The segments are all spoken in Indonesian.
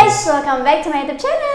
guys, welcome back to my YouTube channel.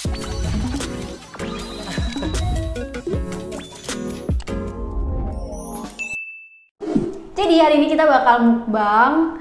Jadi hari ini kita bakal mukbang.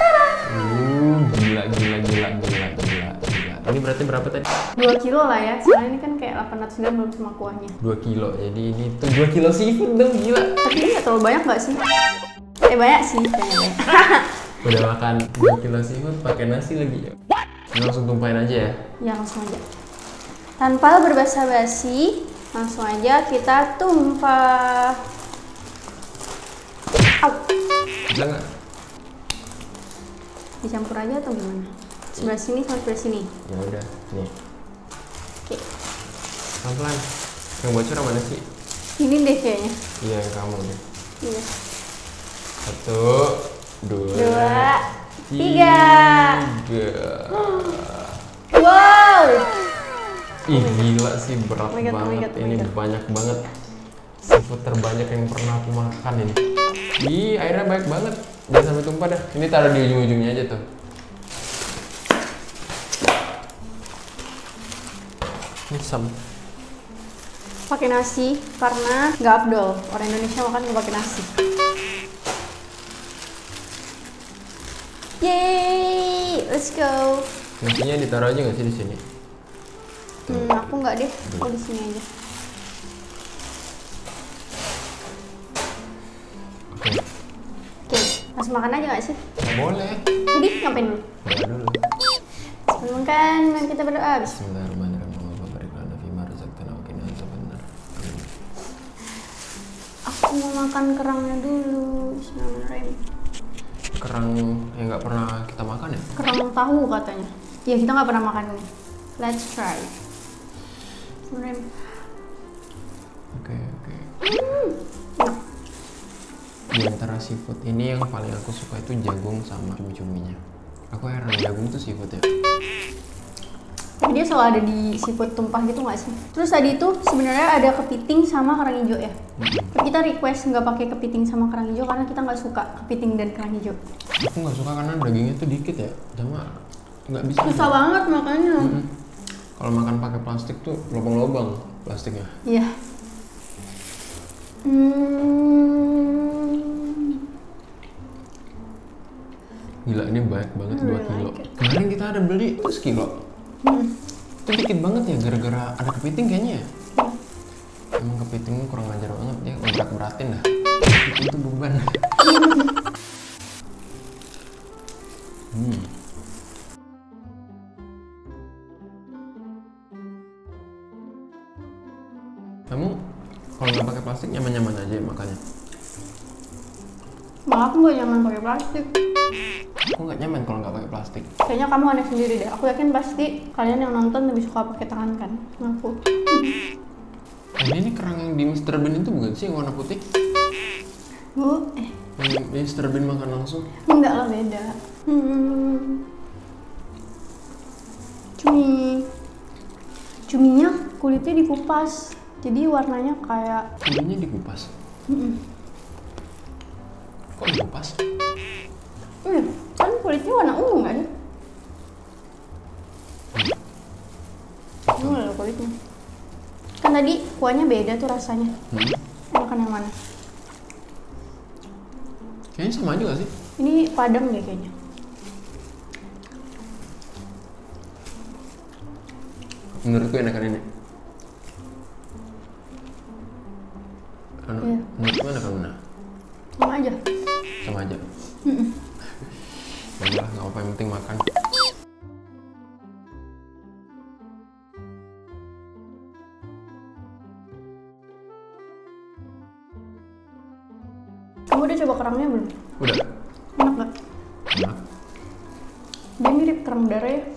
Gila. Ini berarti berapa tadi? 2 kilo lah ya, soalnya ini kan kayak 800 gram belum sama kuahnya. 2 kilo, jadi ini tuh 2 kilo seafood dong, gila. Tapi ini gak terlalu banyak gak sih? Banyak sih, kayaknya. Udah makan 2 kilo seafood pakai nasi lagi ya? Ini langsung tumpahin aja ya? Ya langsung aja. Tanpa berbasa-basi, langsung aja kita tumpah. Au. Bisa nggak? Dicampur aja atau gimana? Sebelah sini sama sebelah sini. Ya udah, nih. Oke. Pelan-pelan. Yang bocor yang mana sih? Ini deh kayaknya. Iya, yang kamu deh. Iya. 1, 2, 3. Wow. Ih, gila sih, berat Oh my God, banget. oh my Ini God. banyak banget. Seafood terbanyak yang pernah aku makan ini. Ih, airnya banyak banget. Jangan sampai tumpah dah. Ini taruh di ujung-ujungnya aja tuh. Nisam. Pakai nasi karena nggak afdol. Orang Indonesia makan nggak pakai nasi. Yeay, let's go. Nasinya ditaruh aja nggak sih di sini? Aku nggak deh. Aku di sini aja. Oke. Oke, langsung makan aja nggak sih? Nggak boleh. Jadi ngapain dulu? Berdoa dulu. Sebelum makan, dan kita berdoa. Bismillahirrahmanirrahim. Allahumma barik lana fima razaqtana wa qina adzabannar. Amin. Aku mau makan kerangnya dulu. Bismillahirrahmanirrahim. Kerang yang nggak pernah kita makan ya? Kerang tahu katanya. Ya kita nggak pernah makan ini. Let's try. Bismillahirrahmanirrahim. Oke. Di antara seafood ini yang paling aku suka itu jagung sama cumi-cuminya. Aku heran jagung tuh seafood ya. Tapi dia selalu ada di seafood tumpah gitu nggak sih? Terus tadi itu sebenarnya ada kepiting sama kerang hijau ya. Tapi kita request nggak pakai kepiting sama kerang hijau karena kita nggak suka kepiting dan kerang hijau. Aku nggak suka karena dagingnya tuh dikit ya, sama nggak bisa. Susah banget makanya. Kalau makan pakai plastik tuh lubang-lubang plastiknya. Iya. Gila, ini banyak banget, 2 kilo. like it. Kemarin kita ada beli terus kilo. Itu dikit banget ya, gara-gara ada kepiting kayaknya ya. Emang kepiting kurang ajar banget, dia berat-beratin dah. Itu beban. Kamu kalau nggak pakai plastik nyaman-nyaman aja ya makannya? Malah aku nggak nyaman pakai plastik. Aku nggak nyaman kalau nggak pakai plastik. Kayaknya kamu aneh sendiri deh. Aku yakin pasti kalian yang nonton lebih suka pakai tangan kan? Aku. Ini kerang yang di Mr. Bean itu bukan sih yang warna putih? Bu, Yang Mr. Bean makan langsung? enggak lah beda. Cuminya kulitnya dikupas, jadi warnanya kayak. Kuminya dikupas? Kok dikupas? Kan kulitnya warna ungu nggak sih? Ungu loh kulitnya. Kan tadi kuahnya beda tuh rasanya. Makan yang mana? Kayaknya sama aja gak sih? Ini padang deh kayaknya. Menurutku enakan ini. Iya. Menurutku enakan mana? Sama aja. Sama aja. Udah, nggak apa-apa, yang penting makan. Kamu udah coba kerangnya belum? Udah. Enak nggak? Enak. Dia mirip kerang darah ya?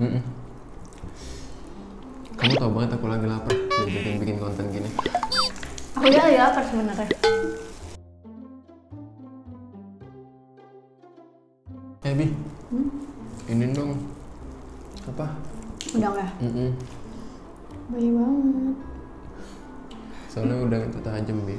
Kamu tau banget aku lagi lapar. Jadi bikin konten gini. Aku ya lagi lapar sebenarnya. Bi, ini dong. Apa? Udang ya? Bayi banget. Soalnya udah itu tajam, Bi.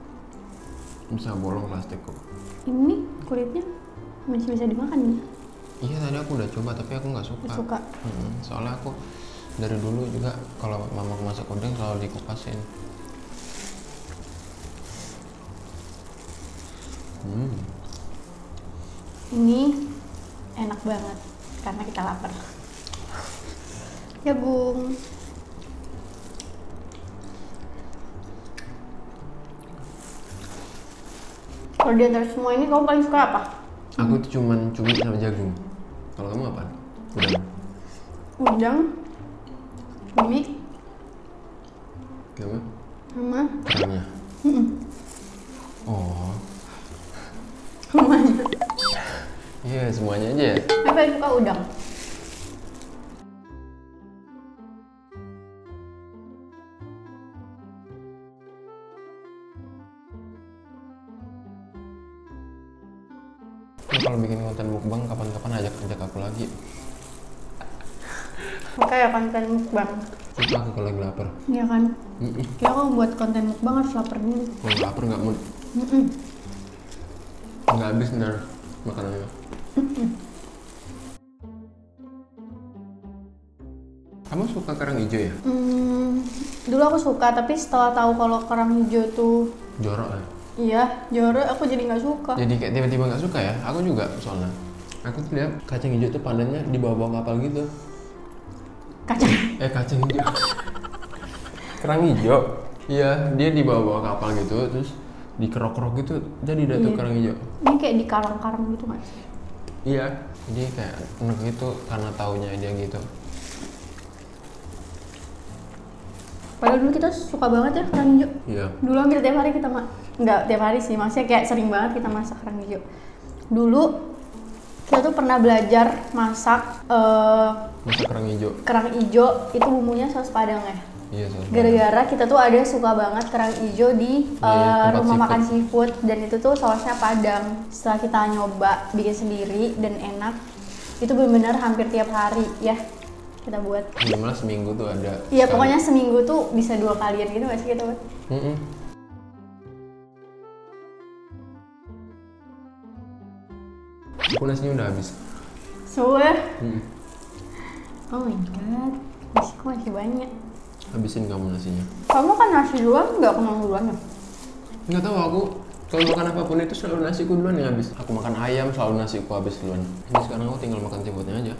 Bisa bolong plastik kok. Ini kulitnya masih bisa dimakan nih. Iya tadi aku udah coba tapi aku nggak suka. Suka. Soalnya aku dari dulu juga kalau mama masak udang selalu dikupasin. Ini enak banget karena kita lapar. Ya Bung. Kalau di antara semua ini kamu paling suka apa? Aku tuh cuman cumi sama jagung. Kalau kamu apa? Udang. Udang, cumi, Kamu? sama Kerangnya. Oh. semuanya. Iya semuanya aja ya. Aku paling suka udang. Kalau bikin konten mukbang kapan-kapan ajak aku lagi. Makanya konten mukbang. Suka aku kalau lagi lapar. Iya kan? Kayak kalau buat konten mukbang harus lapar dulu. Kalau lapar nggak mood. Nggak habis benar makanannya. Kamu suka kerang hijau ya? Dulu aku suka, tapi setelah tahu kalau kerang hijau tuh Jorok ya? iya, jorok, aku jadi nggak suka. Jadi kayak tiba-tiba nggak suka ya? Aku juga soalnya. Aku tuh lihat kacang hijau tuh panennya di bawah-bawah kapal gitu. Kacang. Kacang hijau. Kerang hijau. Iya, dia di bawah-bawah kapal gitu, terus dikerok-kerok gitu, jadi dah tuh kerang hijau. Ini kayak di karang-karang gitu nggak sih? Iya, jadi kayak enak gitu karena taunya dia gitu. Padahal dulu kita suka banget ya kerang hijau. Iya. Dulu hampir tiap hari kita nggak tiap hari sih, maksudnya kayak sering banget kita masak kerang hijau. Dulu kita tuh pernah belajar masak Masak kerang hijau. kerang hijau itu bumbunya saus padang ya. Iya, soalnya. Gara-gara kita tuh ada suka banget kerang hijau di Tempat rumah seafood. makan seafood dan itu tuh sausnya padang. Setelah kita nyoba bikin sendiri dan enak, itu benar-benar hampir tiap hari ya kita buat. Minimal seminggu tuh ada. Iya sekali. pokoknya seminggu tuh bisa 2 kalian gitu nggak sih kita buat? Aku nasinya udah habis. Semua? Oh my god, nasiku masih banyak. Habisin kamu nasinya. Kamu kan nasi duluan, nggak kenyang duluan ya? Nggak tahu aku kalau makan apapun itu selalu nasiku duluan yang habis. Aku makan ayam selalu nasiku habis duluan. Ini sekarang aku tinggal makan seafoodnya aja.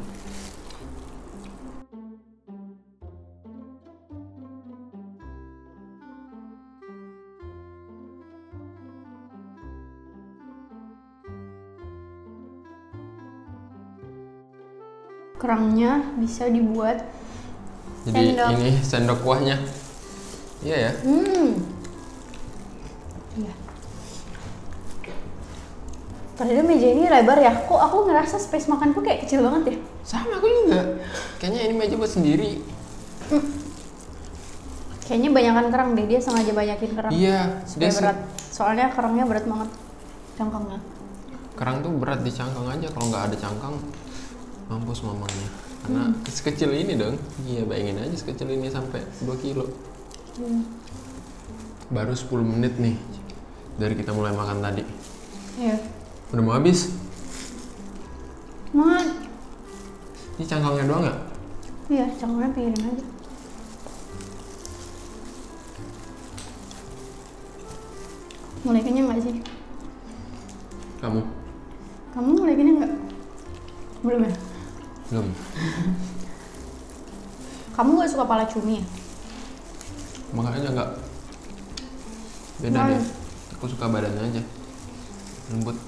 Kerangnya bisa dibuat Jadi sendok. ini sendok kuahnya. Iya ya. Iya. Ternyata meja ini lebar ya. Kok aku ngerasa space makanku kayak kecil banget ya? Sama aku juga. Kayaknya ini meja buat sendiri. Kayaknya banyakan kerang deh, dia sengaja banyakin kerang. Iya, Supaya dia berat. Soalnya kerangnya berat banget. Cangkangnya. kerang tuh berat di cangkang aja. Kalau nggak ada cangkang, mampus mamanya. Karena sekecil ini dong. Iya, bayangin aja sekecil ini sampai 2 kilo. Baru 10 menit nih dari kita mulai makan tadi. Iya. Udah mau habis? Mat. Ini cangkangnya doang nggak? Iya, cangkangnya pinggirin aja. Mulai kenyang nggak sih? Kamu? Kamu mulai kenyang nggak? Belum ya? Belum. Kamu nggak suka pala cumi ya? Makanya nggak. Beda Why? deh. Aku suka badannya aja. Lembut.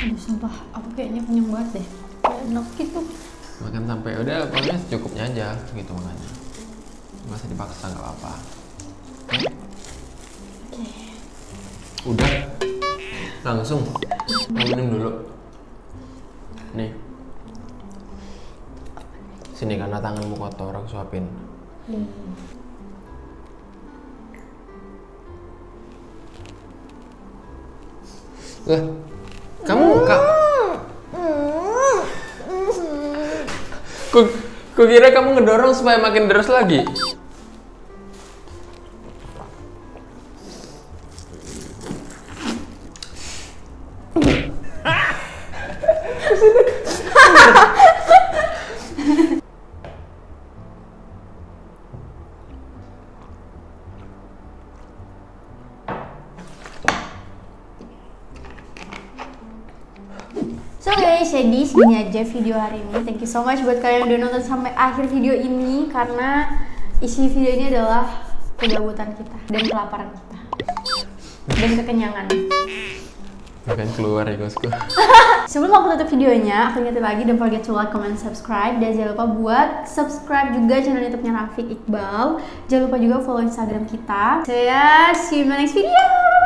Aduh, sumpah, aku kayaknya kenyang banget deh. Kayak enak gitu. Makan sampai udah pokoknya secukupnya aja gitu makannya. Nggak usah dipaksa, nggak apa-apa. Oke. Udah, langsung minum dulu. Nih, sini karena tanganmu kotor, aku suapin. Kamu kira kamu ngedorong supaya makin deras lagi. So guys, jadi segini aja video hari ini. Thank you so much buat kalian yang udah nonton sampai akhir video ini, karena isi video ini adalah kegabutan kita dan kelaparan kita dan kekenyangan. Makan keluar ya bosku. Sebelum aku tutup videonya, aku ingetin lagi, don't forget to like, comment, subscribe, dan jangan lupa buat subscribe juga channel YouTube-nya Rafiq Iqbal. Jangan lupa juga follow Instagram kita. So ya, see you in my next video.